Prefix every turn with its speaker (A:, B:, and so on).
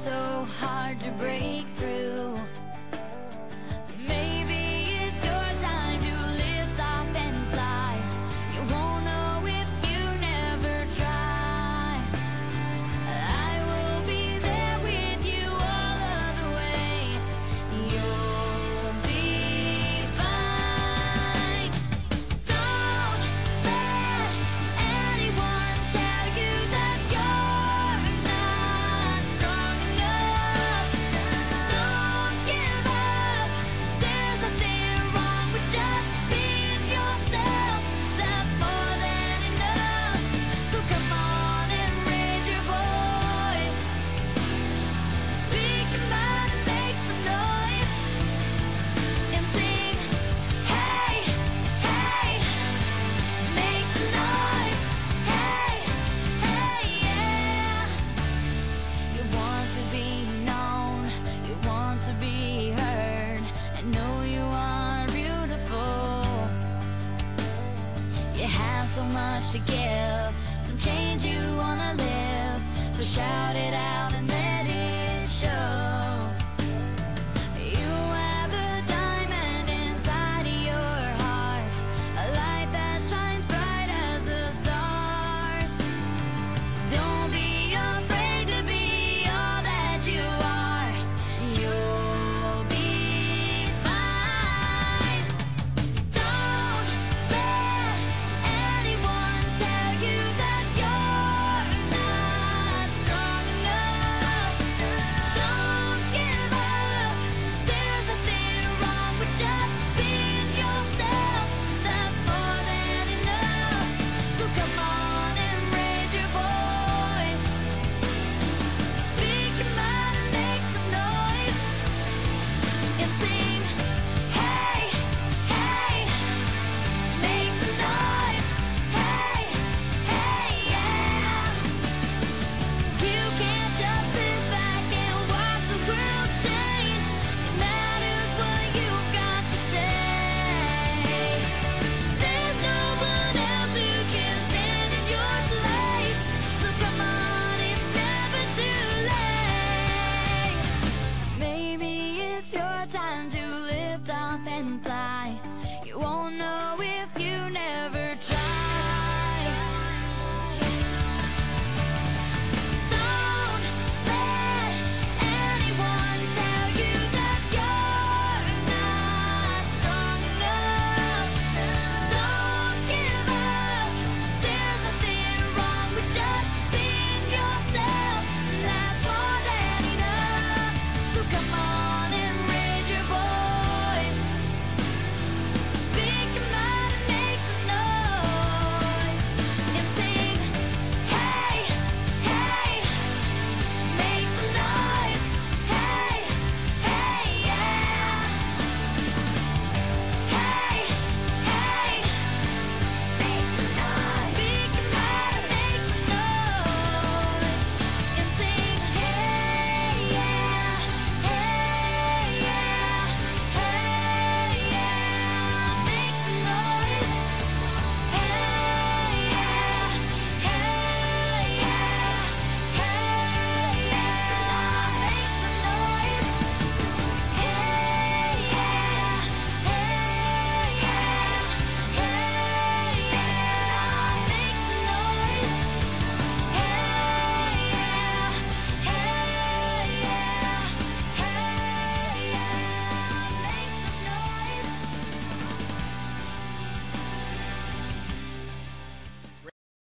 A: so hard to break through. Maybe it's your time to lift off and fly. You won't know if you never try. I will be there with you all of the way. You'll be fine. Don't let anyone tell you that you're not strong enough. Don't give up. There's nothing wrong with just being yourself. That's more than enough. So come on and raise your voice. Speak your mind and make some noise. And sing, hey, hey. Make some noise. Hey, hey, yeah. You want to be known, you want to be heard, and know you are beautiful. You have so much to give, some change you wanna live, so shout